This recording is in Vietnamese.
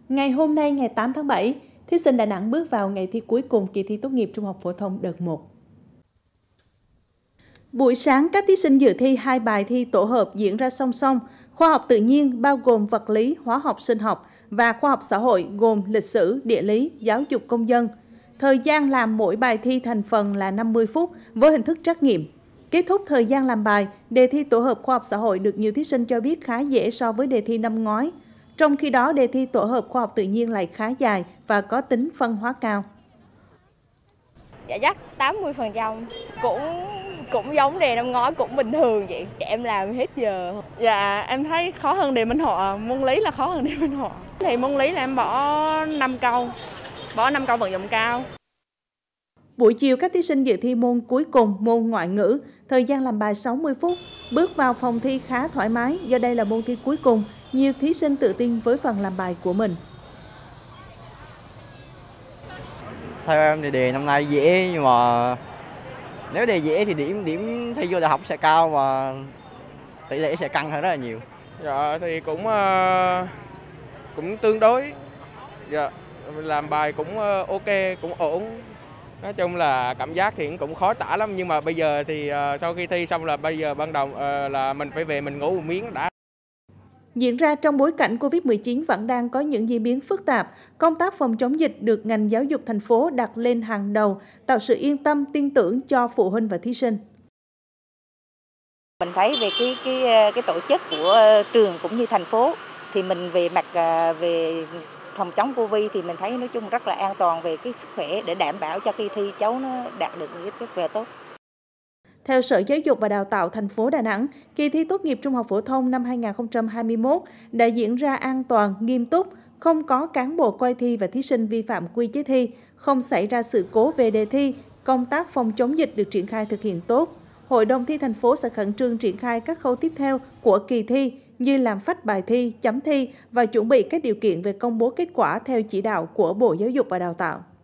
Ngày hôm nay, ngày 8 tháng 7, thí sinh Đà Nẵng bước vào ngày thi cuối cùng kỳ thi tốt nghiệp trung học phổ thông đợt 1. Buổi sáng, các thí sinh dự thi 2 bài thi tổ hợp diễn ra song song. Khoa học tự nhiên bao gồm vật lý, hóa học, sinh học và khoa học xã hội gồm lịch sử, địa lý, giáo dục công dân. Thời gian làm mỗi bài thi thành phần là 50 phút với hình thức trắc nghiệm. Kết thúc thời gian làm bài, đề thi tổ hợp khoa học xã hội được nhiều thí sinh cho biết khá dễ so với đề thi năm ngoái. Trong khi đó, đề thi tổ hợp khoa học tự nhiên lại khá dài và có tính phân hóa cao. Dạ chắc 80%, cũng giống đề năm ngoái, cũng bình thường vậy. Em làm hết giờ. Dạ em thấy khó hơn đề minh họa, môn lý là khó hơn đề minh họa. Thì môn lý là em bỏ 5 câu vận dụng cao. Buổi chiều, các thí sinh dự thi môn cuối cùng, môn ngoại ngữ, thời gian làm bài 60 phút. Bước vào phòng thi khá thoải mái, do đây là môn thi cuối cùng, nhiều thí sinh tự tin với phần làm bài của mình. Theo em thì đề năm nay dễ, nhưng mà nếu đề dễ thì điểm thi vô đại học sẽ cao và tỷ lệ sẽ căng hơn rất là nhiều. Dạ thì cũng tương đối. Dạ, làm bài cũng ok, cũng ổn. Nói chung là cảm giác thì cũng khó tả lắm, nhưng mà bây giờ thì sau khi thi xong là bây giờ ban đầu là mình phải về mình ngủ một miếng đã. Diễn ra trong bối cảnh Covid-19 vẫn đang có những diễn biến phức tạp, công tác phòng chống dịch được ngành giáo dục thành phố đặt lên hàng đầu, tạo sự yên tâm, tin tưởng cho phụ huynh và thí sinh. Mình thấy về cái tổ chức của trường cũng như thành phố thì mình về mặt về phòng chống Covid thì mình thấy nói chung rất là an toàn về cái sức khỏe để đảm bảo cho kỳ thi cháu nó đạt được những kết quả tốt. Theo Sở Giáo dục và Đào tạo thành phố Đà Nẵng, kỳ thi tốt nghiệp trung học phổ thông năm 2021 đã diễn ra an toàn, nghiêm túc, không có cán bộ coi thi và thí sinh vi phạm quy chế thi, không xảy ra sự cố về đề thi, công tác phòng chống dịch được triển khai thực hiện tốt. Hội đồng thi thành phố sẽ khẩn trương triển khai các khâu tiếp theo của kỳ thi như làm phách bài thi, chấm thi và chuẩn bị các điều kiện về công bố kết quả theo chỉ đạo của Bộ Giáo dục và Đào tạo.